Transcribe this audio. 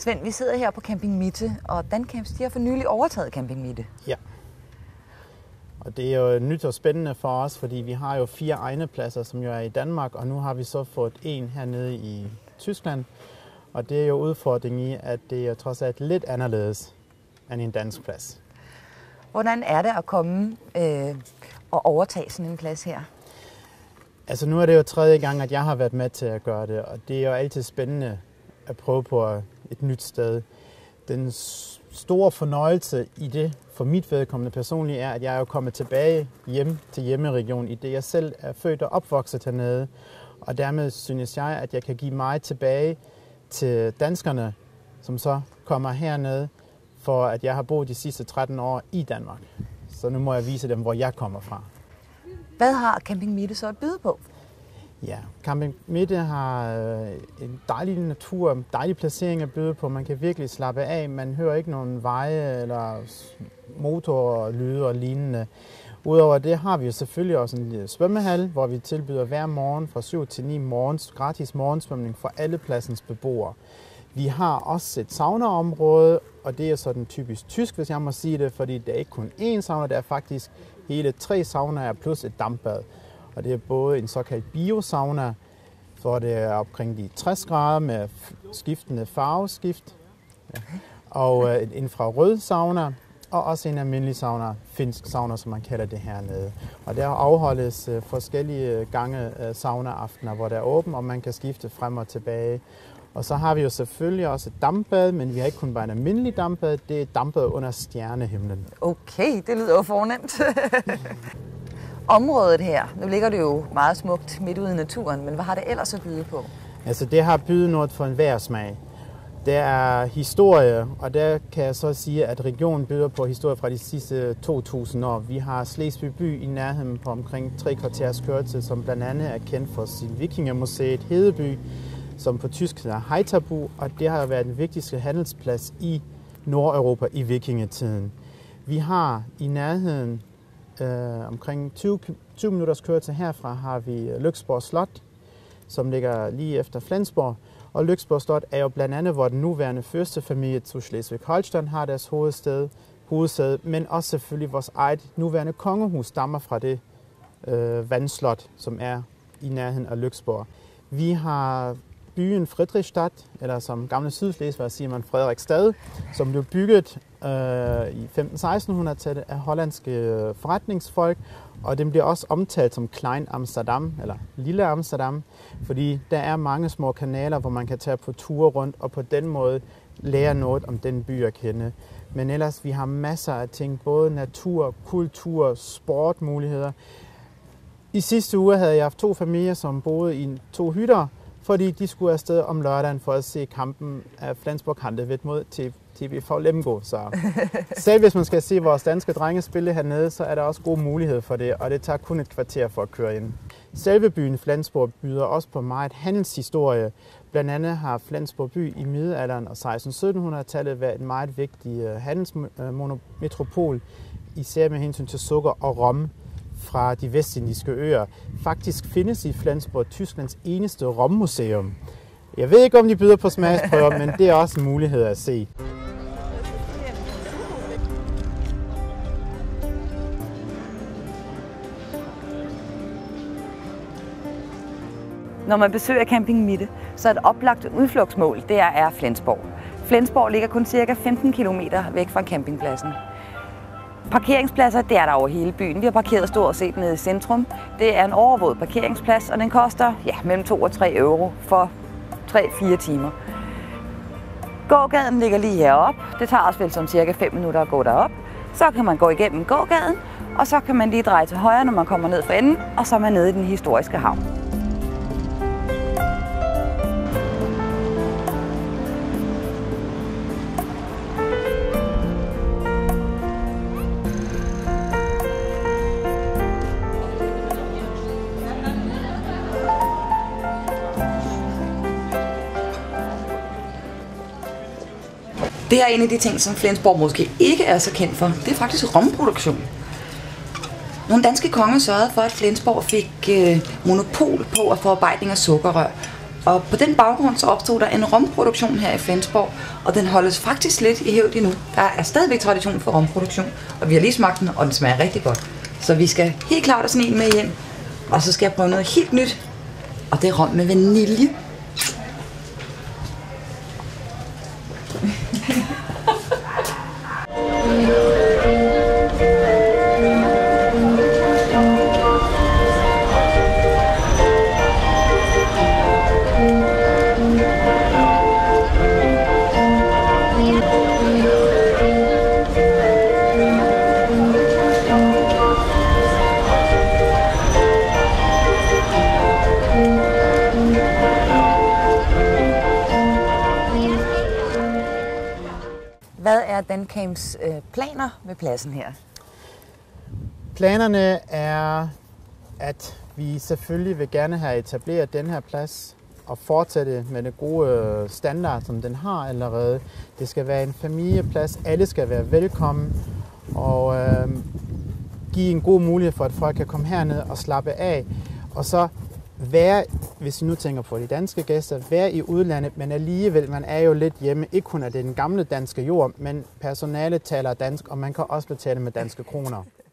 Svend, vi sidder her på Camping Mitte, og Dancamps, de har for nylig overtaget Camping Mitte. Ja. Og det er jo nyt og spændende for os, fordi vi har jo 4 egne pladser, som jo er i Danmark, og nu har vi så fået en hernede i Tyskland. Og det er jo udfordringen i, at det er trods alt lidt anderledes end en dansk plads. Hvordan er det at komme og overtage sådan en plads her? Altså nu er det jo 3. gang, at jeg har været med til at gøre det, og det er jo altid spændende at prøve på et nyt sted. Den store fornøjelse i det, for mit vedkommende personligt, er, at jeg er jo kommet tilbage hjem til hjemmeregionen, i det jeg selv er født og opvokset hernede. Og dermed synes jeg, at jeg kan give mig tilbage til danskerne, som så kommer hernede, for at jeg har boet de sidste 13 år i Danmark. Så nu må jeg vise dem, hvor jeg kommer fra. Hvad har Camping Mitte så at byde på? Ja, Camping Mitte har en dejlig natur, en dejlig placering at byde på. Man kan virkelig slappe af. Man hører ikke nogen veje eller motorlyde og lignende. Udover det har vi jo selvfølgelig også en lille svømmehal, hvor vi tilbyder hver morgen fra 7 til 9 morgens gratis morgensvømning for alle pladsens beboere. Vi har også et saunaområde, og det er sådan typisk tysk, hvis jeg må sige det, fordi det er ikke kun én sauna, det er faktisk hele 3 saunaer plus et dampbad. Og det er både en såkaldt biosauna, hvor det er omkring de 60 grader med skiftende farveskift, og en infrarød sauna, og også en almindelig sauna, finsk sauna, som man kalder det hernede. Og der afholdes forskellige gange saunaaftener, hvor der er åben, og man kan skifte frem og tilbage. Og så har vi jo selvfølgelig også et dampbad, men vi har ikke kun bare en almindelig dampbad, det er et dampbad under stjernehimlen. Okay, det lyder jo fornemt. Området her, nu ligger det jo meget smukt midt ude i naturen, men hvad har det ellers at byde på? Altså det har bydet noget for enhver smag. Det er historie, og der kan jeg så sige, at regionen byder på historie fra de sidste 2000 år. Vi har Slesvig by i nærheden på omkring 3 kvarters kørsel, som blandt andet er kendt for sin vikingemuseet Hedeby, som på tysk hedder Heiterbu, og det har været den vigtigste handelsplads i Nordeuropa i vikingetiden. Vi har i nærheden omkring 20 minutters kørsel herfra har vi Lyksborg Slot, som ligger lige efter Flensborg. Og Lyksborg Slot er jo blandt andet, hvor den nuværende fyrstefamilie til Slesvig-Holstein har deres hovedsæde, men også selvfølgelig vores eget nuværende kongehus stammer fra det vandslot, som er i nærheden af Lyksborg. Vi har byen Friedrichstadt, eller som gamle sydslesvigere siger man Frederiksstad, som blev bygget i 1500-1600-tallet af hollandske forretningsfolk, og den bliver også omtalt som Klein Amsterdam, eller Lille Amsterdam, fordi der er mange små kanaler, hvor man kan tage på ture rundt, og på den måde lære noget om den by at kende. Men ellers, vi har masser af ting, både natur, kultur, sportmuligheder. I sidste uge havde jeg haft 2 familier, som boede i 2 hytter, fordi de skulle afsted om lørdagen for at se kampen af Flensborg Handewitt mod TBV Lemgo. Så selv hvis man skal se vores danske drenge spille hernede, så er der også god mulighed for det, og det tager kun et kvarter for at køre ind. Selve byen Flensborg byder også på meget handelshistorie. Blandt andet har Flensborg by i middelalderen og 1600-1700-tallet været en meget vigtig handelsmetropol, især med hensyn til sukker og rom fra de vestindiske øer. Faktisk findes i Flensborg Tysklands eneste rommuseum. Jeg ved ikke, om de byder på smagsprøver, men det er også en mulighed at se. Når man besøger Camping Mitte, så er et oplagt udflugtsmål, det er Flensborg. Flensborg ligger kun cirka 15 km væk fra campingpladsen. Parkeringspladser, det er der over hele byen. Vi har parkeret stort set nede i centrum. Det er en overvåget parkeringsplads, og den koster mellem 2 og 3 euro for 3-4 timer. Gågaden ligger lige heroppe. Det tager os vel som cirka 5 minutter at gå derop. Så kan man gå igennem gågaden, og så kan man lige dreje til højre, når man kommer ned for enden, og så er man nede i den historiske havn. Det er en af de ting, som Flensborg måske ikke er så kendt for. Det er faktisk romproduktion. Nogle danske konger sørgede for, at Flensborg fik monopol på at forarbejdning af sukkerrør. Og på den baggrund så opstod der en romproduktion her i Flensborg, og den holdes faktisk lidt i hævd endnu. Der er stadigvæk tradition for romproduktion, og vi har lige smagt den, og den smager rigtig godt. Så vi skal helt klart have sådan en med hjem, og så skal jeg prøve noget helt nyt, og det er rom med vanilje. Hvad er Dancams planer med pladsen her? Planerne er, at vi selvfølgelig vil gerne have etableret den her plads og fortsætte med det gode standard, som den har allerede. Det skal være en familieplads, alle skal være velkommen og give en god mulighed for, at folk kan komme herned og slappe af. Og så være, hvis vi nu tænker på de danske gæster, være i udlandet, men alligevel, man er jo lidt hjemme. Ikke kun af den gamle danske jord, men personalet taler dansk, og man kan også betale med danske kroner.